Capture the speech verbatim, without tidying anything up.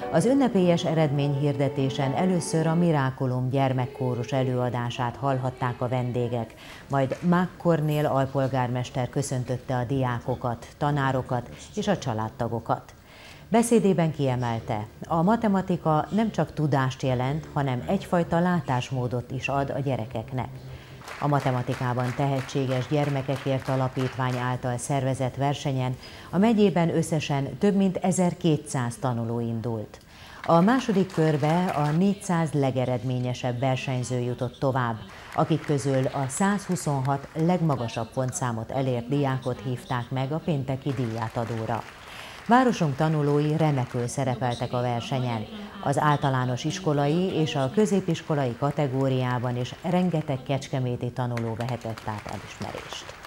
Az ünnepélyes eredményhirdetésen először a Miraculum gyermekkórus előadását hallhatták a vendégek, majd Mák Kornél alpolgármester köszöntötte a diákokat, tanárokat és a családtagokat. Beszédében kiemelte, a matematika nem csak tudást jelent, hanem egyfajta látásmódot is ad a gyerekeknek. A matematikában tehetséges gyermekekért alapítvány által szervezett versenyen a megyében összesen több mint ezerkétszáz tanuló indult. A második körbe a négyszáz legeredményesebb versenyző jutott tovább, akik közül a százhuszonhat legmagasabb pontszámot elért diákot hívták meg a pénteki díjátadóra. Városunk tanulói remekül szerepeltek a versenyen. Az általános iskolai és a középiskolai kategóriában is rengeteg kecskeméti tanuló vehetett át elismerést.